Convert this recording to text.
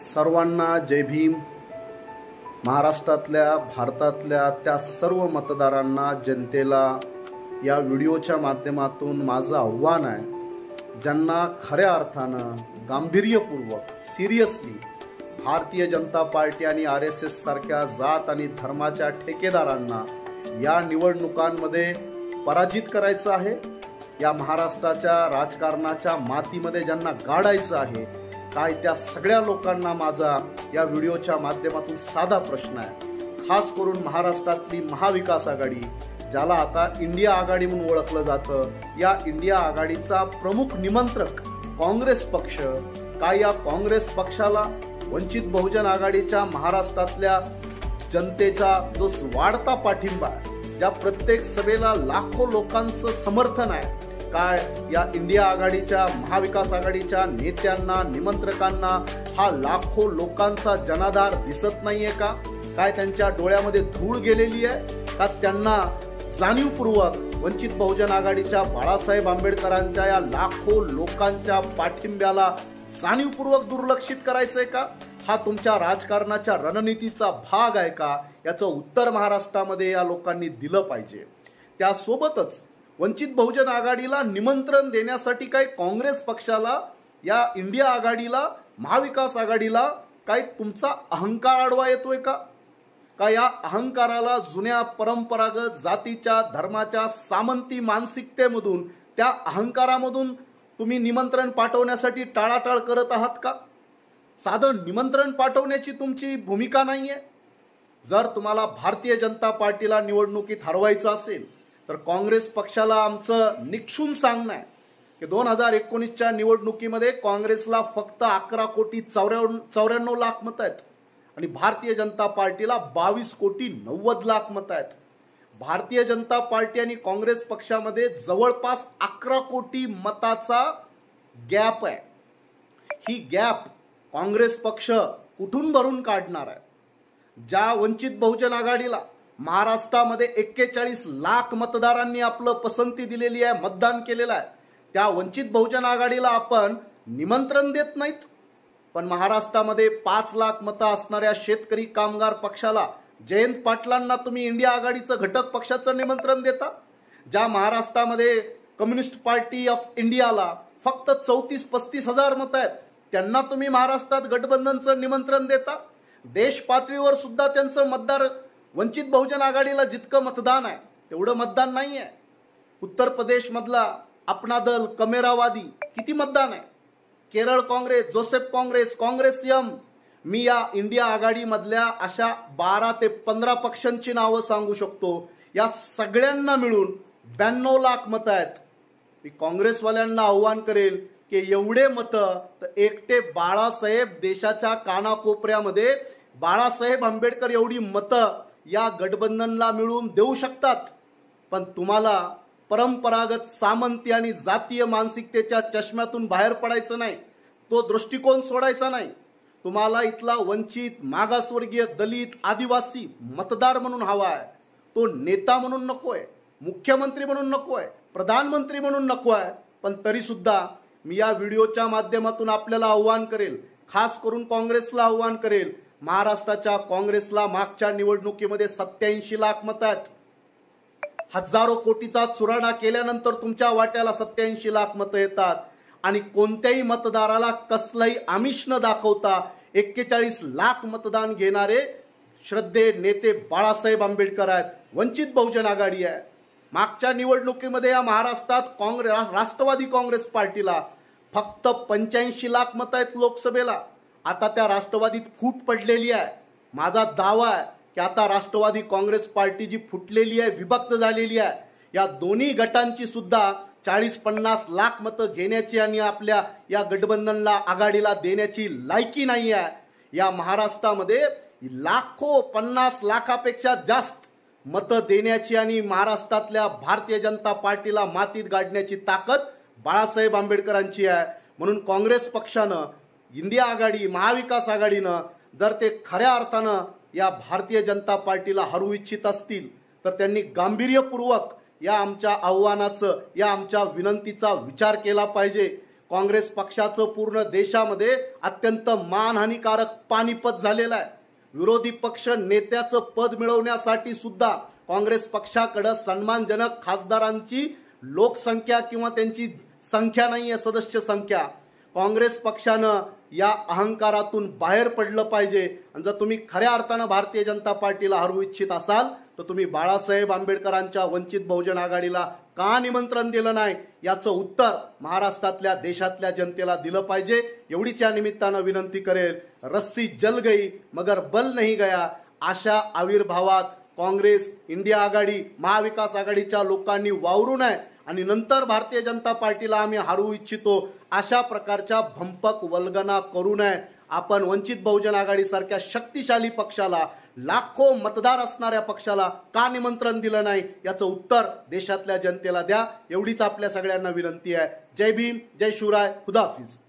सर्वांना जय भीम। महाराष्ट्रातल्या भारतातल्या त्या सर्व मतदारांना जनतेला या व्हिडिओच्या माध्यमातून माझं आव्हान आहे, ज्यांना खऱ्या अर्थानं गांभीर्यपूर्वक सिरियसली भारतीय जनता पार्टी आणि RSS सारख्या जात आणि धर्माच्या ठेकेदारांना या निवडणुकांमध्ये पराजित करायचं आहे। या महाराष्ट्राच्या राजकारणाच्या मातीमध्ये ज्यांना गाडायचं आहे, काय त्या सगळ्या लोकांना माझा या व्हिडिओच्या माध्यमातून साधा प्रश्न आहे। खास करून महाराष्ट्रातली महाविकास आघाडी, ज्याला आता इंडिया आघाडी म्हणून ओळखलं जातं, या इंडिया आघाडीचा प्रमुख निमंत्रक काँग्रेस पक्ष, काय या काँग्रेस पक्षाला वंचित बहुजन आघाडीच्या महाराष्ट्रातल्या जनतेचा जो वाढता पाठिंबा आहे, ज्या प्रत्येक सभेला लाखो लोकांचं समर्थन आहे, काय या इंडिया आघाडीच्या महाविकास आघाडीच्या नेत्यांना निमंत्रकांना हा लाखो लोकांचा जनाधार दिसत नाहीये का? काय त्यांच्या डोळ्यामध्ये धूळ गेलेली आहे का? त्यांना जाणीवपूर्वक वंचित बहुजन आघाडीच्या बाळासाहेब आंबेडकरांच्या या लाखो लोकांच्या पाठिंब्याला जाणीवपूर्वक दुर्लक्षित करायचंय का? हा तुमच्या राजकारणाच्या रणनीतीचा भाग आहे का? याचं उत्तर महाराष्ट्रामध्ये या लोकांनी दिलं पाहिजे। त्यासोबतच वंचित बहुजन आघाडीला निमंत्रण देण्यासाठी काय काँग्रेस पक्षाला, या इंडिया आघाडीला, महाविकास आघाडीला काय तुमचा अहंकार आडवा येतोय का? का या अहंकाराला जुन्या परंपरागत जातीच्या धर्माच्या सामंती मानसिकतेमधून, त्या अहंकारामधून तुम्ही निमंत्रण पाठवण्यासाठी टाळाटाळ करत आहात का? साधं निमंत्रण पाठवण्याची तुमची भूमिका नाहीये। जर तुम्हाला भारतीय जनता पार्टीला निवडणुकीत हरवायचं असेल तर काँग्रेस पक्षाला आमचं निक्षून सांगणं आहे की 2019च्या निवडणुकीमध्ये काँग्रेसला फक्त 11,94,00,000 मतं आहेत आणि भारतीय जनता पार्टीला 22,90,00,000 मतं आहेत। भारतीय जनता पार्टी आणि काँग्रेस पक्षामध्ये जवळपास 11 कोटी मताचा गॅप आहे। ही गॅप काँग्रेस पक्ष कुठून भरून काढणार आहे? ज्या वंचित बहुजन आघाडीला महाराष्ट्रामध्ये 41 लाख मतदारांनी आपलं पसंती दिलेली आहे, मतदान केलेलं आहे, त्या वंचित बहुजन आघाडीला आपण निमंत्रण देत नाहीत। पण महाराष्ट्रामध्ये 5 लाख मतं असणाऱ्या शेतकरी कामगार पक्षाला, जयंत पाटलांना तुम्ही इंडिया आघाडीचं घटक पक्षाचं निमंत्रण देता। ज्या महाराष्ट्रामध्ये कम्युनिस्ट पार्टी ऑफ इंडियाला फक्त 34-35 हजार मतं आहेत, त्यांना तुम्ही महाराष्ट्रात गठबंधनचं निमंत्रण देता। देश पातळीवर सुद्धा त्यांचं मतदार, वंचित बहुजन आघाडीला जितकं मतदान आहे तेवढं मतदान नाही आहे। उत्तर प्रदेश मधला अपना दल, कमेरावादी किती मतदान आहे? केरळ काँग्रेस, जोसेफ काँग्रेस, काँग्रेस एम, मी या इंडिया आघाडी मधल्या अशा 12 ते 15 पक्षांची नावं सांगू शकतो। या सगळ्यांना मिळून 92 लाख मतं आहेत। मी काँग्रेसवाल्यांना आव्हान करेल की एवढे मतं तर एकटे बाळासाहेब, देशाच्या कानाकोपऱ्यामध्ये बाळासाहेब आंबेडकर एवढी मतं या गठबंधनला मिळून देऊ शकतात। पण तुम्हाला परंपरागत सामंती आणि जातीय मानसिकतेच्या चष्म्यातून बाहेर पडायचं नाही, तो दृष्टिकोन सोडायचा नाही। तुम्हाला इथला वंचित, मागासवर्गीय, दलित, आदिवासी मतदार म्हणून हवा आहे, तो नेता म्हणून नकोय, मुख्यमंत्री म्हणून नकोय, प्रधानमंत्री म्हणून नको आहे। पण तरी सुद्धा मी या व्हिडिओच्या माध्यमातून आपल्याला आव्हान करेल, खास करून काँग्रेसला आव्हान करेल, महाराष्ट्राच्या काँग्रेसला मागच्या निवडणुकीमध्ये 87 लाख मतं आहेत। हजारो कोटीचा चुराडा केल्यानंतर तुमच्या वाट्याला 87 लाख मतं येतात आणि कोणत्याही मतदाराला कसलाही आमिष न दाखवता 41 लाख मतदान घेणारे श्रद्धे नेते बाळासाहेब आंबेडकर आहेत, वंचित बहुजन आघाडी आहे। मागच्या निवडणुकीमध्ये या महाराष्ट्रात राष्ट्रवादी काँग्रेस पार्टीला फक्त 85 लाख मतं आहेत लोकसभेला। आता त्या राष्ट्रवादीत फूट पडलेली आहे। माझा दावा आहे की आता राष्ट्रवादी काँग्रेस पार्टी जी फुटलेली आहे, विभक्त झालेली आहे, या दोन्ही गटांची सुद्धा 40-50 लाख मतं घेण्याची आणि आपल्या या गठबंधनला, आघाडीला देण्याची लायकी नाही आहे। या महाराष्ट्रामध्ये लाखो, 50 लाखापेक्षा जास्त मतं देण्याची आणि महाराष्ट्रातल्या भारतीय जनता पार्टीला मातीत गाडण्याची ताकद बाळासाहेब आंबेडकरांची आहे। म्हणून काँग्रेस पक्षानं, इंडिया आघाडी, महाविकास आघाडीनं जर ते खऱ्या अर्थानं या भारतीय जनता पार्टीला हरवू इच्छित असतील तर त्यांनी गांभीर्यपूर्वक या आमच्या आव्हानाचं, या आमच्या विनंतीचा विचार केला पाहिजे। काँग्रेस पक्षाचं पूर्ण देशामध्ये अत्यंत मानहानिकारक पानिपत झालेलं आहे। विरोधी पक्ष नेत्याचं पद मिळवण्यासाठी सुद्धा काँग्रेस पक्षाकडे सन्मानजनक खासदारांची लोकसंख्या किंवा त्यांची संख्या नाहीये, सदस्य संख्या। काँग्रेस पक्षानं या अहंकारातून बाहेर पडलं पाहिजे आणि जर तुम्ही खऱ्या अर्थानं भारतीय जनता पार्टीला हरवू इच्छित असाल तर तुम्ही बाळासाहेब आंबेडकरांच्या वंचित बहुजन आघाडीला का निमंत्रण दिलं नाही याचं उत्तर महाराष्ट्रातल्या देशातल्या जनतेला दिलं पाहिजे। एवढीच या निमित्तानं विनंती करेल। रस्सी जल गई मगर बल नहीं गया अशा आविर्भावात काँग्रेस, इंडिया आघाडी, महाविकास आघाडीच्या लोकांनी वावरू नये आणि नंतर भारतीय जनता पार्टीला आम्ही हरवू इच्छितो अशा प्रकारच्या भंपक वल्गना करू नये। आपण वंचित बहुजन आघाडी सारख्या शक्तिशाली पक्षाला, लाखो मतदार असणाऱ्या पक्षाला का निमंत्रण दिलं नाही याचं उत्तर देशातल्या जनतेला द्या। एवढीच आपल्या सगळ्यांना विनंती आहे। जय भीम, जय शिवराय, खुदाहाफिज।